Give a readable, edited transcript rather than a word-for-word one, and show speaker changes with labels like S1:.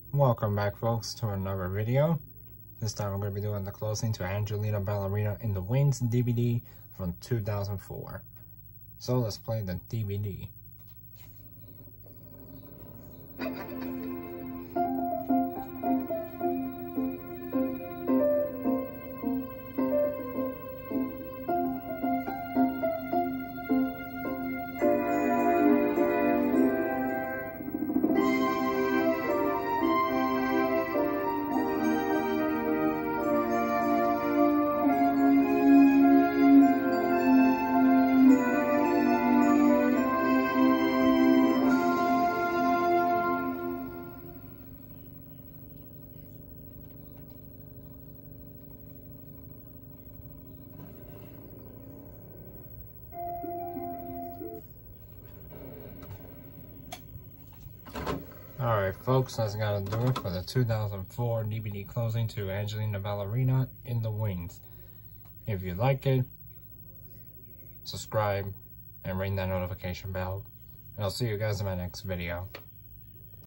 S1: Welcome back, folks, to another video. This time we're going to be doing the closing to Angelina Ballerina in the Wings DVD from 2004. So let's play the DVD. Alright folks, that's gotta do it for the 2004 DVD closing to Angelina Ballerina in the Wings. If you like it, subscribe and ring that notification bell. And I'll see you guys in my next video.